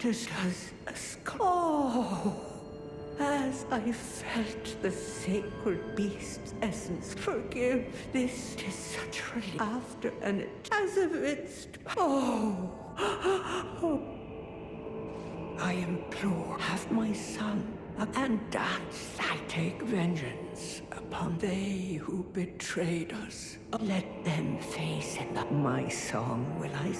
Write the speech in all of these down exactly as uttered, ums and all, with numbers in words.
as does a skull. Oh, as I felt the sacred beast's essence, forgive this is such relief after an as if it's oh. oh. I implore, have my son, and dance I take vengeance upon they who betrayed us. Let them face in the, my song will I.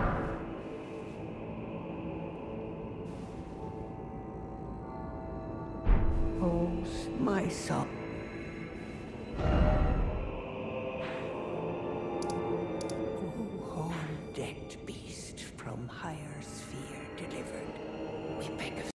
Oh, my song. Oh, horn-decked beast from higher sphere delivered, we beg of